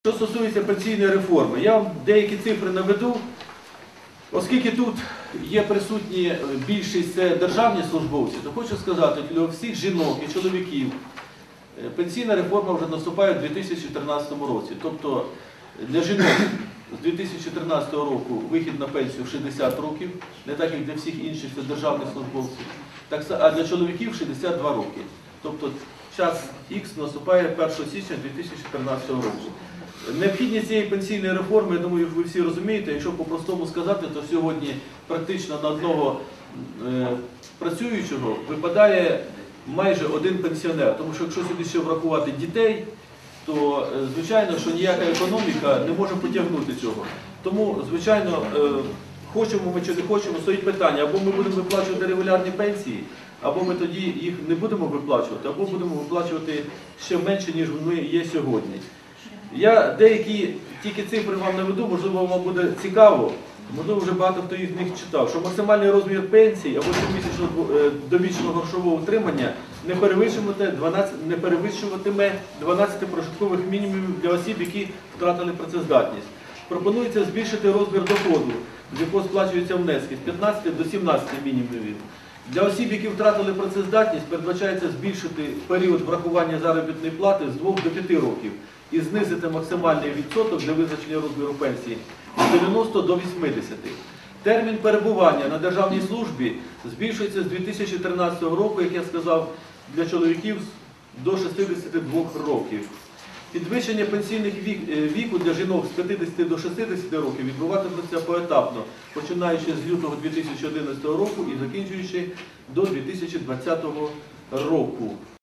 Що стосується пенсійної реформи, я вам деякі цифри наведу, оскільки тут є присутні більшість державні службовці, то хочу сказати, для всіх жінок і чоловіків пенсійна реформа вже наступає у 2013 році. Тобто для жінок з 2013 року вихід на пенсію в 60 років, не так як для всіх інших державних службовців, а для чоловіків 62 роки. Тобто час Х наступає 1 січня 2013 року. Необхідність цієї пенсійної реформи, я думаю, ви всі розумієте, якщо по-простому сказати, то сьогодні практично на одного працюючого випадає майже один пенсіонер. Тому що якщо сюди ще врахувати дітей, то звичайно, що ніяка економіка не може потягнути цього. Тому, звичайно, хочемо ми чи не хочемо, стоїть питання, або ми будемо виплачувати регулярні пенсії, або ми тоді їх не будемо виплачувати, або будемо виплачувати ще менше, ніж вони є сьогодні. Я деякі тільки цифри вам наведу, можливо, вам буде цікаво, можливо, вже багато хто їх з них читав, що максимальний розмір пенсії або щомісячного довічного грошового утримання не перевищуватиме 12 прожиткових мінімумів для осіб, які втратили працездатність. Пропонується збільшити розмір доходу, з якого сплачуються внески, з 15 до 17 мінімумів. Для осіб, які втратили працездатність, передбачається збільшити період врахування заробітної плати з 2 до 5 років і знизити максимальний відсоток для визначення розміру пенсії з 90 до 80. Термін перебування на державній службі збільшується з 2013 року, як я сказав, для чоловіків до 62 років. Підвищення пенсійних віку для жінок з 50 до 60 років відбуватиметься поетапно, починаючи з лютого 2011 року і закінчуючи до 2020 року.